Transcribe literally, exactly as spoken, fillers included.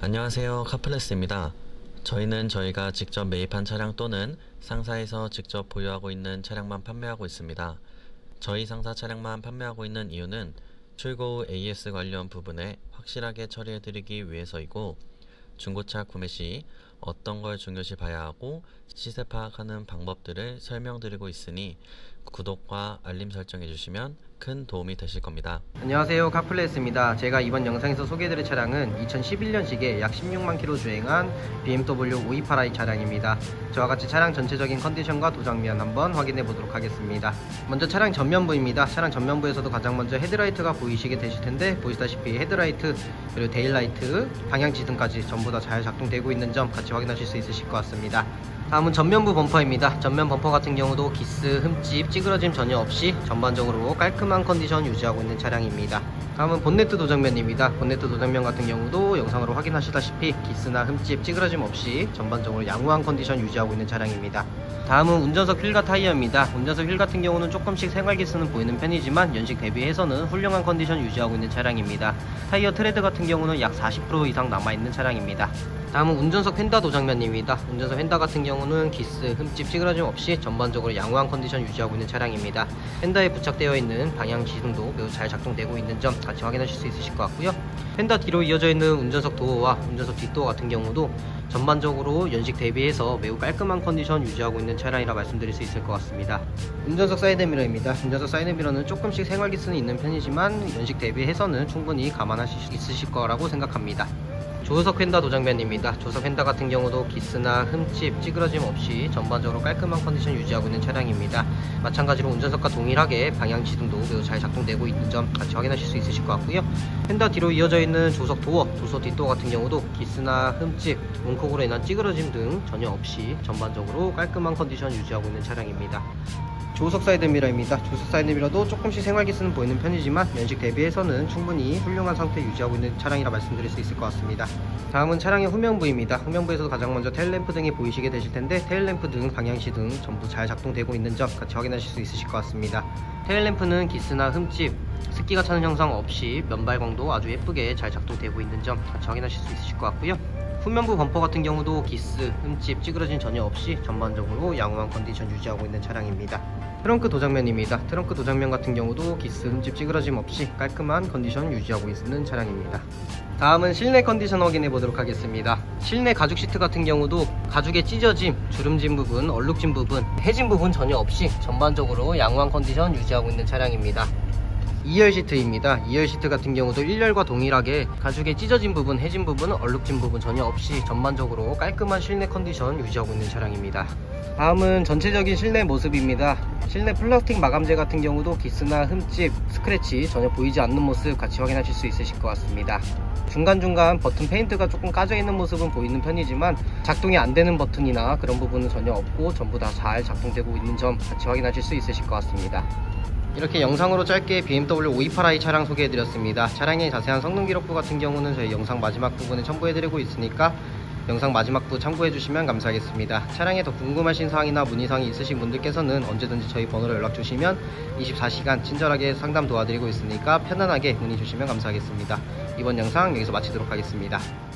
안녕하세요, 카플레스입니다. 저희는 저희가 직접 매입한 차량 또는 상사에서 직접 보유하고 있는 차량만 판매하고 있습니다. 저희 상사 차량만 판매하고 있는 이유는 출고 후 에이에스 관련 부분에 확실하게 처리해드리기 위해서이고, 중고차 구매 시 어떤 걸 중요시 봐야 하고 시세 파악하는 방법들을 설명드리고 있으니 구독과 알림 설정해 주시면 큰 도움이 되실 겁니다. 안녕하세요, 카플레스입니다. 제가 이번 영상에서 소개해드릴 차량은 이천십일 년식에 약 십육만 킬로미터 주행한 비엠더블유 오이팔 아이 차량입니다. 저와 같이 차량 전체적인 컨디션과 도장면 한번 확인해 보도록 하겠습니다. 먼저 차량 전면부입니다. 차량 전면부에서도 가장 먼저 헤드라이트가 보이시게 되실 텐데, 보시다시피 헤드라이트 그리고 데일라이트, 방향지등까지 전부 다 잘 작동되고 있는 점 같이 확인하실 수 있으실 것 같습니다. 다음은 전면부 범퍼입니다. 전면 범퍼 같은 경우도 기스, 흠집, 찌그러짐 전혀 없이 전반적으로 깔끔한 컨디션 유지하고 있는 차량입니다. 다음은 본네트 도장면입니다. 본네트 도장면 같은 경우도 영상으로 확인하시다시피 기스나 흠집, 찌그러짐 없이 전반적으로 양호한 컨디션 유지하고 있는 차량입니다. 다음은 운전석 휠과 타이어입니다. 운전석 휠 같은 경우는 조금씩 생활기스는 보이는 편이지만 연식 대비해서는 훌륭한 컨디션 유지하고 있는 차량입니다. 타이어 트레드 같은 경우는 약 사십 퍼센트 이상 남아있는 차량입니다. 다음은 운전석 휀다 도장면입니다. 운전석 휀다 같은 경우는 기스, 흠집, 찌그러짐 없이 전반적으로 양호한 컨디션 유지하고 있는 차량입니다. 휀다에 부착되어 있는 방향 지등도 매우 잘 작동되고 있는 점 같이 확인하실 수 있으실 것 같고요. 휀다 뒤로 이어져 있는 운전석 도어와 운전석 뒷도어 같은 경우도 전반적으로 연식 대비해서 매우 깔끔한 컨디션 유지하고 있는 차량이라 말씀드릴 수 있을 것 같습니다. 운전석 사이드미러입니다. 운전석 사이드미러는 조금씩 생활기스는 있는 편이지만 연식 대비해서는 충분히 감안하실 수 있으실 거라고 생각합니다. 조수석 휀다 도장면입니다. 조수석 휀다 같은 경우도 기스나 흠집, 찌그러짐 없이 전반적으로 깔끔한 컨디션 유지하고 있는 차량입니다. 마찬가지로 운전석과 동일하게 방향지등도 매우 잘 작동되고 있는 점 같이 확인하실 수 있으실 것 같고요. 휀다 뒤로 이어져 있는 조수석 도어, 조수석 뒷도어 같은 경우도 기스나 흠집, 문콕으로 인한 찌그러짐 등 전혀 없이 전반적으로 깔끔한 컨디션 유지하고 있는 차량입니다. 조수석 사이드미러입니다. 조수석 사이드미러도 조금씩 생활기스는 보이는 편이지만 연식 대비해서는 충분히 훌륭한 상태 유지하고 있는 차량이라 말씀드릴 수 있을 것 같습니다. 다음은 차량의 후면부입니다. 후면부에서도 가장 먼저 테일램프 등이 보이시게 되실 텐데, 테일램프 등, 방향시 등 전부 잘 작동되고 있는 점 같이 확인하실 수 있으실 것 같습니다. 테일램프는 기스나 흠집, 습기가 차는 현상 없이 면발광도 아주 예쁘게 잘 작동되고 있는 점 같이 확인하실 수 있으실 것 같고요. 후면부 범퍼 같은 경우도 기스, 흠집, 찌그러짐 전혀 없이 전반적으로 양호한 컨디션 유지하고 있는 차량입니다. 트렁크 도장면입니다. 트렁크 도장면 같은 경우도 기스, 흠집, 찌그러짐 없이 깔끔한 컨디션 유지하고 있는 차량입니다. 다음은 실내 컨디션 확인해 보도록 하겠습니다. 실내 가죽 시트 같은 경우도 가죽의 찢어짐, 주름진 부분, 얼룩진 부분, 해진 부분 전혀 없이 전반적으로 양호한 컨디션 유지하고 있는 차량입니다. 이 열 시트입니다. 이 열 시트 같은 경우도 일 열과 동일하게 가죽의 찢어진 부분, 해진 부분, 얼룩진 부분 전혀 없이 전반적으로 깔끔한 실내 컨디션 유지하고 있는 차량입니다. 다음은 전체적인 실내 모습입니다. 실내 플라스틱 마감재 같은 경우도 기스나 흠집, 스크래치 전혀 보이지 않는 모습 같이 확인하실 수 있으실 것 같습니다. 중간중간 버튼 페인트가 조금 까져 있는 모습은 보이는 편이지만 작동이 안 되는 버튼이나 그런 부분은 전혀 없고 전부 다 잘 작동되고 있는 점 같이 확인하실 수 있으실 것 같습니다. 이렇게 영상으로 짧게 비엠더블유 오이팔 아이 차량 소개해드렸습니다. 차량의 자세한 성능 기록부 같은 경우는 저희 영상 마지막 부분에 첨부해드리고 있으니까 영상 마지막 부 참고해주시면 감사하겠습니다. 차량에 더 궁금하신 사항이나 문의사항이 있으신 분들께서는 언제든지 저희 번호로 연락주시면 이십사 시간 친절하게 상담 도와드리고 있으니까 편안하게 문의 주시면 감사하겠습니다. 이번 영상 여기서 마치도록 하겠습니다.